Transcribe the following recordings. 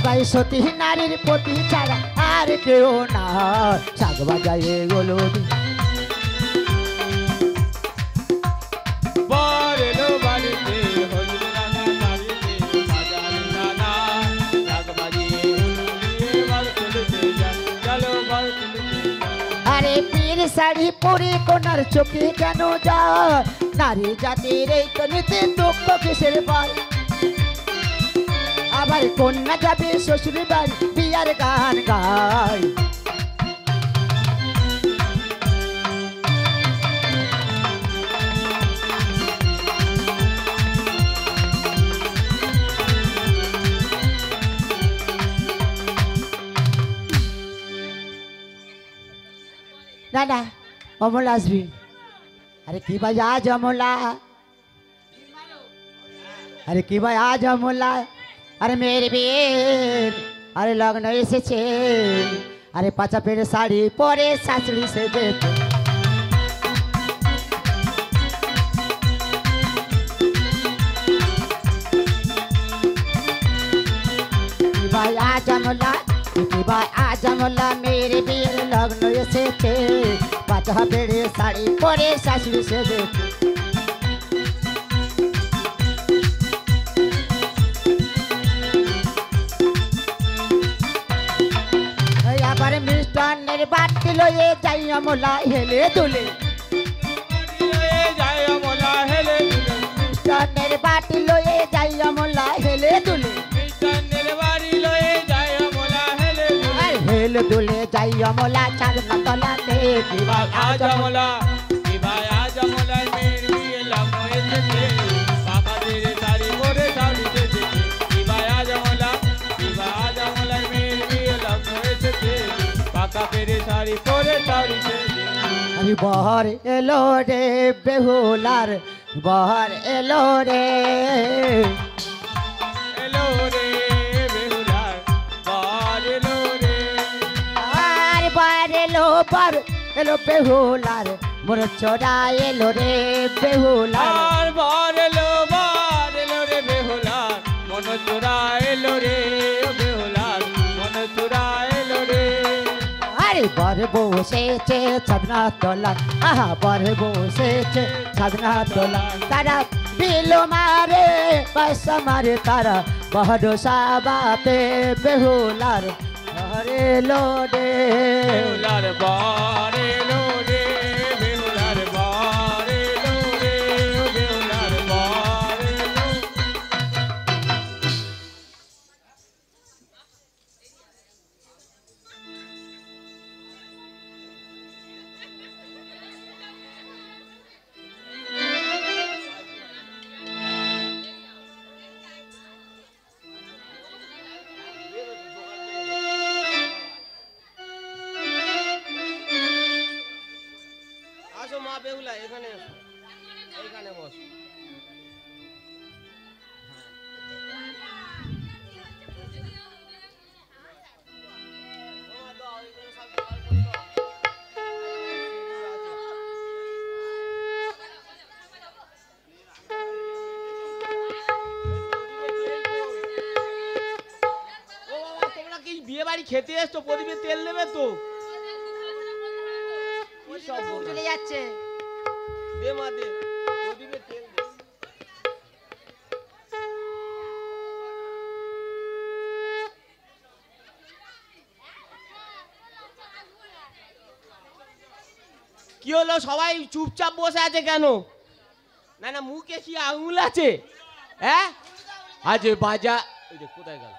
বাবাই সতী নারীর প্রতি ছাড়া আর কেউ না শাক বাজায় গোলো আরে পীর শাড়ি পরে কোনার চোখে কেন যায় নারী জাতির এই তনিতে দুঃখ কিসের পায় আবার কন্যা যাবে শ্বশুর বাড়ি বিয়ার গান গায় না না অমলা আসবি আরে কি ভাই আজ অমলা আরে কি ভাই আজ অমলা আরে মেয়ের বিয়ের আরে লগ্ন এসেছে আরে পাঁচা পেড়ে শাড়ি পরে শাশুড়ি সেজেছে ভাই আজ অমলা ভাই আজ অমলা মেয়ের বিয়ের লগ্ন এসেছে পাঁচা পেড়ে শাড়ি পরে শাশুড়ি সেজেছে আবার মিষ্টান্নের বাটি লয়ে যাই অমলা হেলে দুলে মিষ্টান্নের বাটি লয়ে যাই অমলা হেলে দুলে হেলে দুলে যাই অমলা চাঁদনা তলাতে আজ অমলা আজ অমলা মেয়ের বিয়ে লগ্ন এসেছে পাকা পেড়ে শাড়ি পরে শাড়ি সেজেছে আজ অমলা মেয়ের বিয়ে লগ্ন এসেছে পাকা পেড়ে শাড়ি পরে শাড়ি সেজেছে আমি বহর এলো রে বেহুলার বহর এলো রে বেহুলার বর এলো রে আর বর এলো বর এলো বেহুলার মোর চোরা এলো রে বেহুলার আর বর এলো রে বেহুলার মন চোরা এলো রে বেহুলার মন চোরা এলো রে আরে বর বসেছে ছাদনা তলা আহা বর বসেছে ছাদনা তলা তারা বিলো মারে পয়সা মারে তারা বহর সাবাতে বেহুলার ঘরে লোডে বেহুলার বর এলো রে বেহুলার বর এলো রে বেহুলার বর এলো আসো মা বেহুলা এখানে এইখানে বস তোমরা কি বিয়ে বাড়ি খেতে এসছো প্রদীপে তেল দেবে তো চলে যাচ্ছে দে মা দে প্রদীপে তেল দে কি হলো সবাই চুপচাপ বসে আছে কেন না না মুখে কি আঙুল আছে হ্যাঁ আজ বাজা ওই যে কোথায় গেল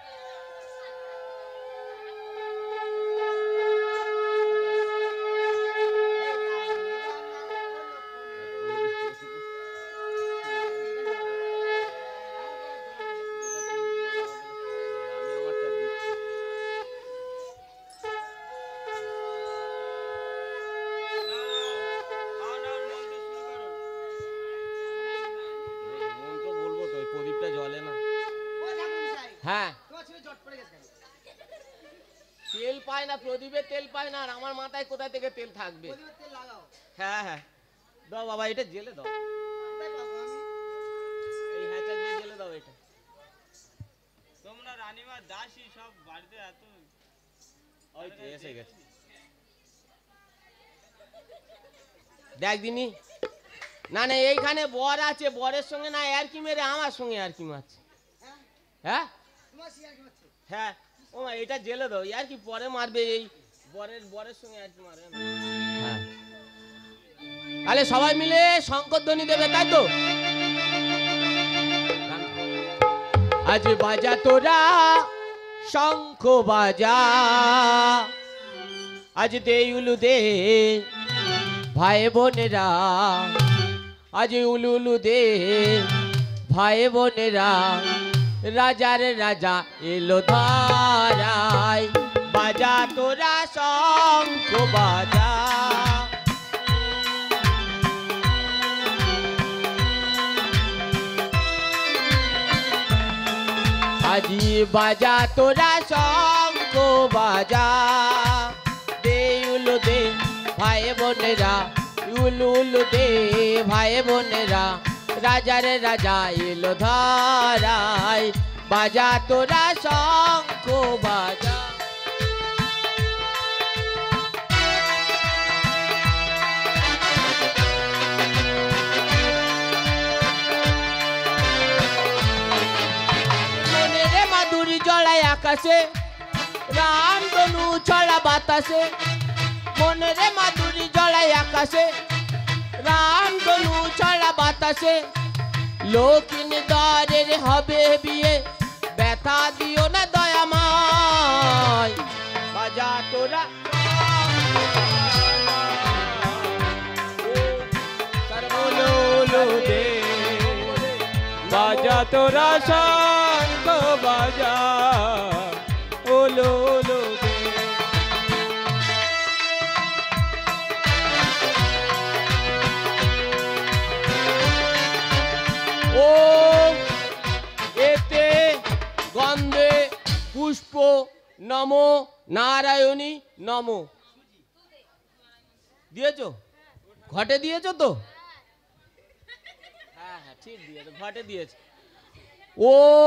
হ্যাঁ তেল পায় না প্রদীপে তেল পায় না আর আমার মাথায় কোথা থেকে তেল থাকবে হ্যাঁ হ্যাঁ দাও বাবা এটা জেলে দাও এই হ্যাঁচা দিয়ে জেলে দাও এটা তোমরা রানীমা দাসী সব বাড়িতে এত ওই তো এসে গেছে দেখ দিনি না না এইখানে বর আছে বরের সঙ্গে না আর কি মেরে আমার সঙ্গে আর কি মারছে হ্যাঁ হ্যাঁ ও মা এটা জেলে দাও আর কি পরে মারবে এই বরের সঙ্গে আর কি মারবে না হ্যাঁ তাহলে সবাই মিলে শঙ্করধ্বনি দেবে তাই তো আজ বাজা তোরা শঙ্খ বাজা আজ দে উলু দে ভাই বোনেরা আজ উলু উলু দে ভাই বোনেরা রাজার রাজা এলো ধারায় বাজা তোরা শঙ্খ বাজা আজি বাজা তোরা শঙ্খ বাজা দে উলু দে ভাই বোনেরা উলু উলু দে ভাই বোনেরা রাজার রাজা এলো ধারায় বাজা তোরা শঙ্খ বাজা মনের মাধুরী জড়ায় আকাশে রাম ধনু ছড়া বাতাসে মনের মাধুরী জড়ায় আকাশে রাম ধনু ছড়া বাতাসে লক্ষ্মীর দ্বারের হবে বিয়ে ব্যথা দিও না দয়াময় বাজা তোরা বাজা তোরা শঙ্খ বাজা ওলো ওলো দে ও এতে গন্ধে পুষ্প নমো নারায়ণী নমো দিয়েছো ঘটে দিয়েছো তো হ্যাঁ হ্যাঁ ঠিক দিয়েছো ঘটে দিয়েছে ও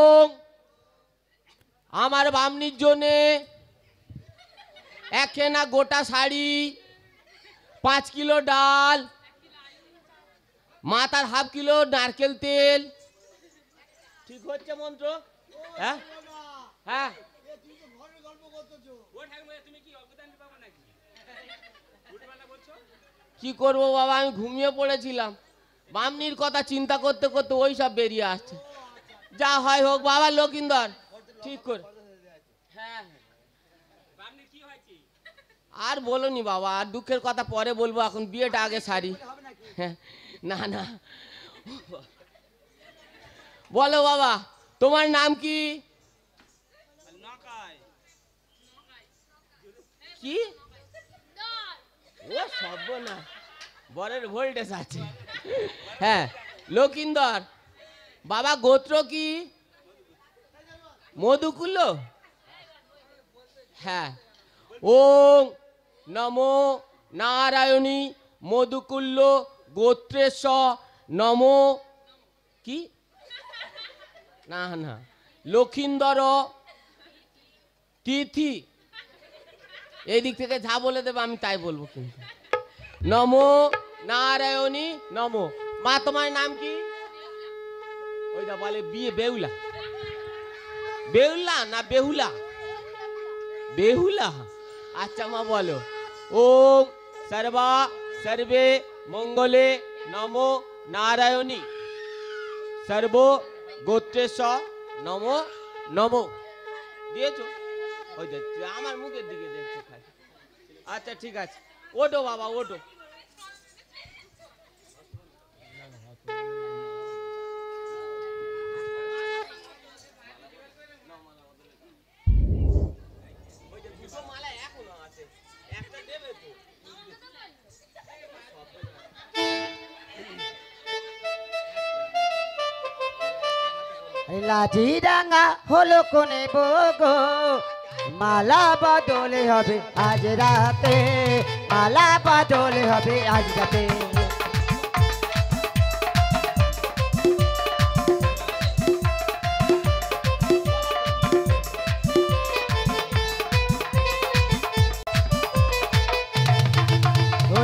আমার বামনির জন্যে একখানা গোটা শাড়ি 5 কিলো ডাল মাথার হাফ কিলো নারকেল তেল ঠিক হচ্ছে মন্ত্র হ্যাঁ হ্যাঁ কি করবো বাবা আমি ঘুমিয়ে পড়েছিলাম বামনির কথা চিন্তা করতে করতে ওই সব বেরিয়ে আসছে যা হয় হোক বাবা লকিন্দর ঠিক করে হ্যাঁ আর বলোনি বাবা আর দুঃখের কথা পরে বলবো এখন বিয়েটা আগে সারি হ্যাঁ না না বলো বাবা তোমার নাম কি কি ও সব না বরের ভোল্টেজ আছে হ্যাঁ লকিন্দর বাবা গোত্র কি মধুকুল্ল হ্যাঁ ওম নমো নারায়ণী মধুকুল্ল গোত্রেশ নমো কি না না লক্ষিন্দর তিথি এই দিক থেকে যা বলে দেবে আমি তাই বলবো কিন্তু নমো নারায়ণী নমো মা তোমার নাম কি ওইটা বলে বিয়ে বেহুলা বেহুলা না বেহুলা বেহুলা আচ্ছা মা বলো ওম সর্বা সর্বে মঙ্গলে নমো নারায়ণী সর্ব গোত্রেশ নমো নমো দিয়েছো ওই যে আমার মুখের দিকে দেখছো খাই আচ্ছা ঠিক আছে ওঠো বাবা ওঠো লাঠি ডাঙ্গা হলো কোনে বগো মালা বদলে হবে আজ রাতে মালা বদলে হবে আজ রাতে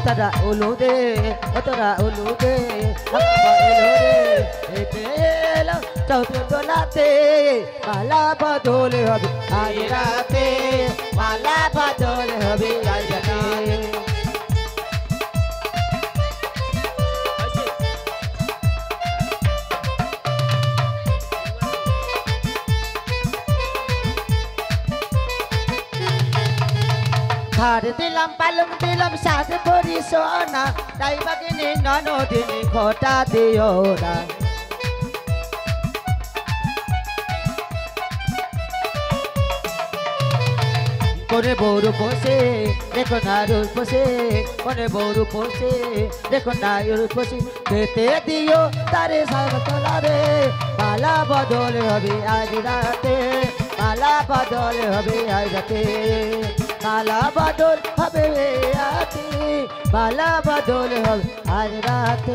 তোরা উলু দে তোরা উলু দে এলো রে এতে এলো চৌদ্র দোলাতে মালা বদল হবে আজ রাতে মালা বদল হবে আজ রাতে ঘর দিলাম পালং দিলাম সাজ পরি সোনা তাই বাগিনী ননদিনী ঘটা দিও না কোনে বৌরু পোষে দেখো না রুল পোষে কোনে বৌরু পোষে দেখো না রুল পোষে খেতে দিও তারে সব তোলা রে মালা বদল হবে আজ রাতে মালা বদল হবে আজ রাতে মালা বদল হবে আজকে মালা বদল হবে আজ রাতে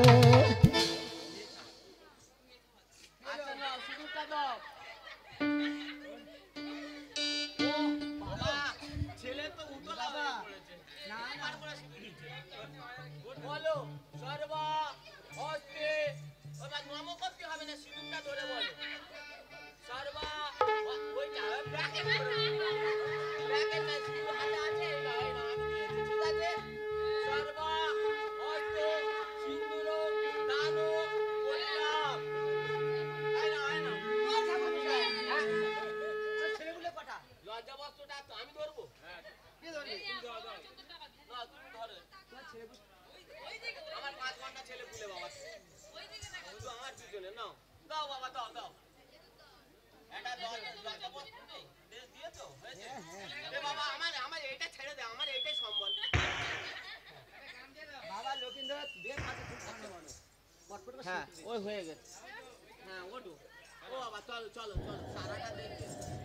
হ্যাঁ ওই হয়ে গেছে হ্যাঁ ওঠো ও বাবা চলো চলো চলো সারাটা দেখবে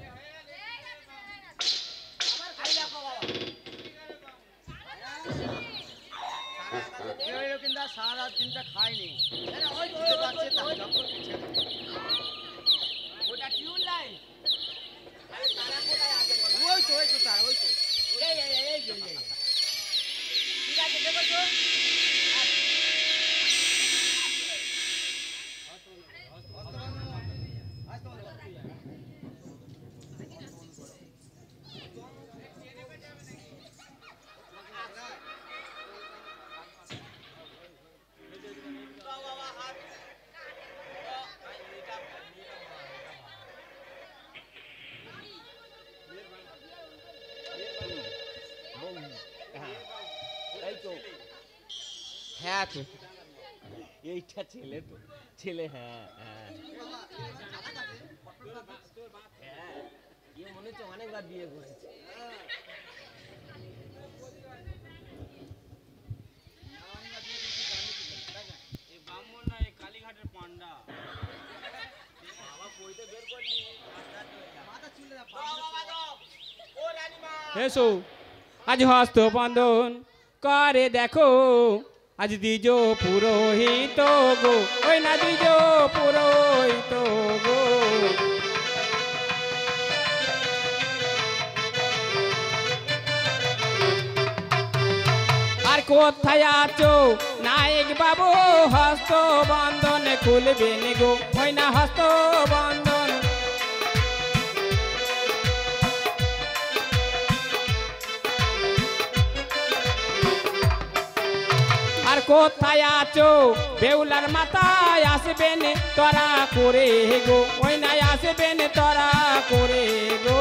আমার খাই দেখো বাবা কিন্তু সারা দিনটা খায়নি ওটা টিউন লাইন আরে তারা কোথায় আছে ওই তো তার ওই তো এই ঠিক আছে দেখো তো হ্যাঁ তো এইটা ছেলে তো ছেলে হ্যাঁ হ্যাঁ হ্যাঁ ইয়ে মনে হচ্ছে অনেকবার বিয়ে করেছে এই ব্রাহ্মণ না এই কালীঘাটের পান্ডা বাবা কইতে বের করলি মাথা চুলে না ও রানীমা এসো আজ হস্ত বন্ধন করে দেখো আজ দ্বিজ পুরোহিত গো ওই না দ্বিজ পুরোহিত গো আর কোথায় আছো নায়ক বাবু হস্ত বন্ধন খুলবেন গো ওই না হস্ত বন্ধন আর কোথায় আছো বেউলার মাথায় আসবেন তোরা করে গো ওই নাই আসবেন তোরা করে গো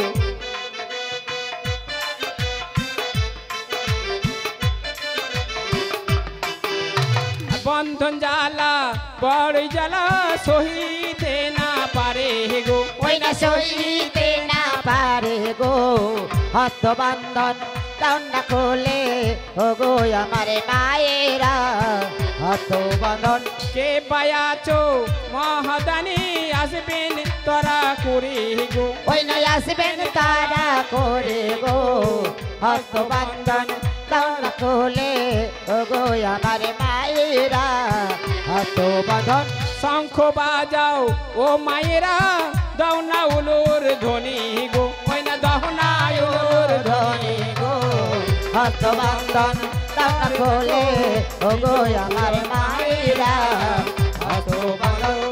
বন্ধন জ্বালা বড় জ্বালা সহিতে না পারে গো ওই না সইতে না পারে গো হস্ত বন্ধন দণ্ডা খোলে ও গো আমারে মায়েরা হস্ত বন্ধন কে পায়াছো মহাদানি আসবেন তোরা করে গো ওই না আসবেন তারা করে গো হস্ত বন্ধন দণ্ডা খোলে ও গো আমারে মায়েরা হস্ত বন্ধন শঙ্খ বাজাও ও মায়েরা দাও না উলুর ধ্বনি গো ওই না দাও না উলুর ধ্বনি ধনী গো হস্ত বন্ধন না খোলে ও গো আমার মায়েরা হস্ত বন্ধন।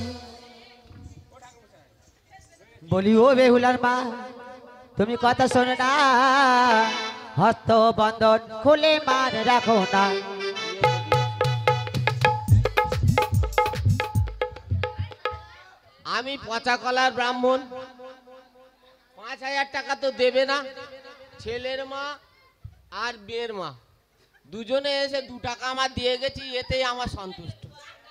বলি ও বেহুলার মা তুমি কথা শোনো না, হস্ত বন্ধন খুলে মান রাখো না। আমি পচা কলার ব্রাহ্মণ, 5,000 টাকা তো দেবে না। ছেলের মা আর বিয়ের মা দুজনে এসে 2 টাকা আমার দিয়ে গেছি, এতেই আমার সন্তুষ্ট।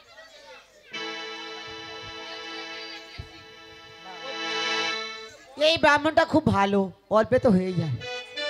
এই ব্রাহ্মণটা খুব ভালো, অল্পে তো হয়ে যায়।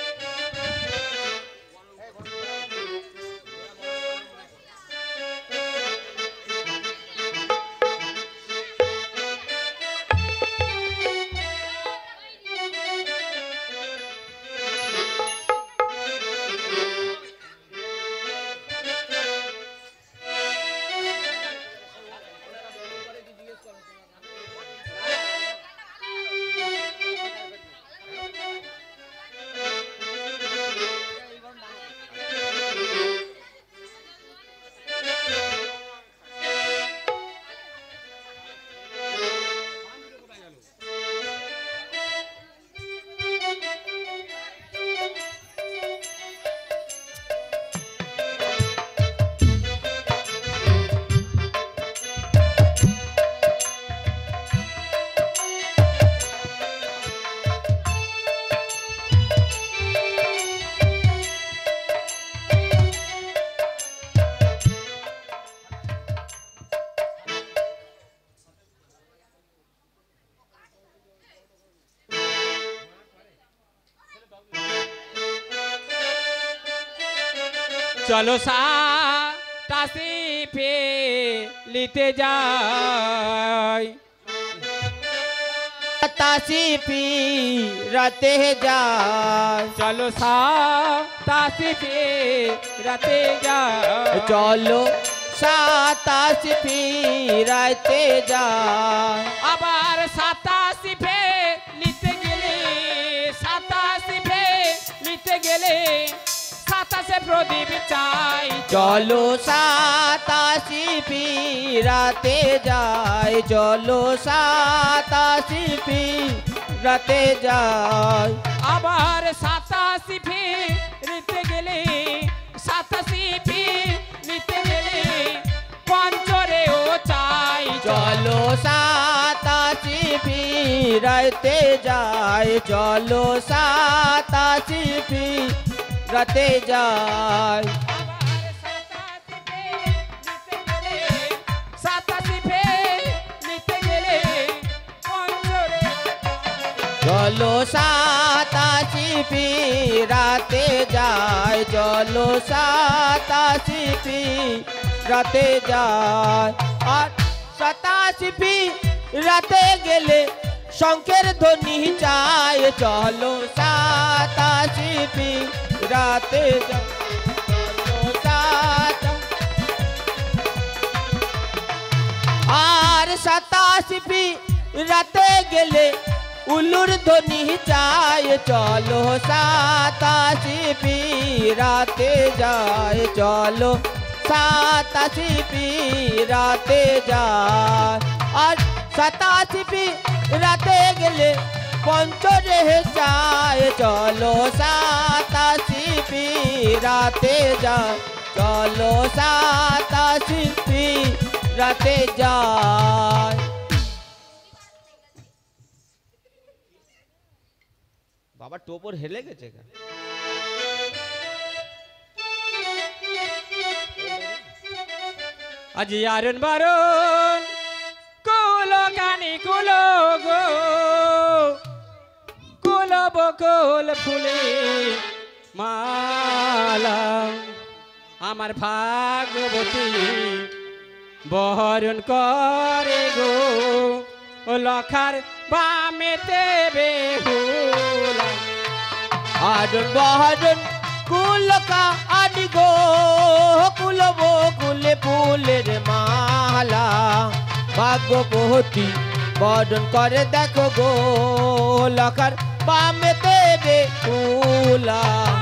চলো সাতাশি লিতে যাই, তাসি পি রাতে যায়। চলো সাতাশি রাতে যাই, চলো 87 ফিরাইতে যায়। আবার 87 নিতে গেলে 87 নিতে গেলে 27 প্রদীপ চাই। চলো 87 ফিরাতে যায়, চলো 87 ফিরাতে যায়। আবার 87 নিতে গেলে 87 নিতে গেলে পঞ্চরেও চাই। চলো 87 ফিরাইতে যায়, চলো 87 ফিরাতে যায়। আবার 87 নিতে গেলে পঞ্চরেও চলো 87 ফিরাতে যায়, চলো 87 ফিরাতে যায়। আর 87 ফিরাতে গেলে শঙ্কের ধ্বনি চাই। চলো 87 ফিরাতে যায়, চলো 87। আর 87 ফিরাতে গেলে উলুর ধ্বনি চাই। চলো 87 ফিরাতে যায়, চলো 87 ফিরাতে যায়। আর 87 ফিরাতে গেলে পঞ্চরে চাই। চলো 87 ফিরাতে যায়, চলো 87 ফিরাতে যায়। বাবা টোপর হেলে গেছে কেন? আজি আরুন বারুন কুলো কানি কুলো গো, কুলো বকুল ফুলে মালা। আমার ভাগবতী বহরণ করে গো, ও লখার বামেতে বেহুলা। আরুন বহরণ কুলকা আনি গো, কুলব কুলে ফুলের মালা। ভাগ্যবতী বরণ করে দেখো গো, লখার বামেতে বেহুলা।